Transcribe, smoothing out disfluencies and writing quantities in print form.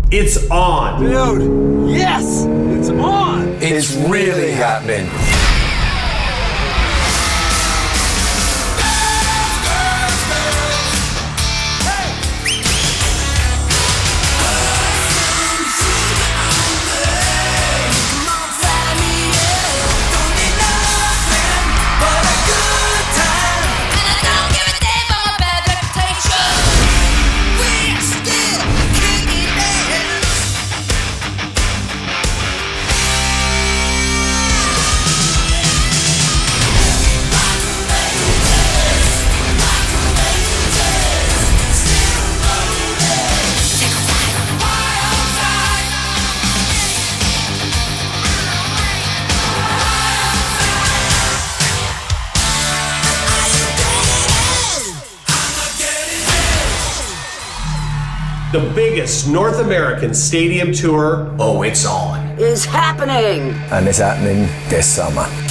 It's on. Dude, yes, it's on. It's really happening. The biggest North American stadium tour. Oh, it's on. Is happening. And it's happening this summer.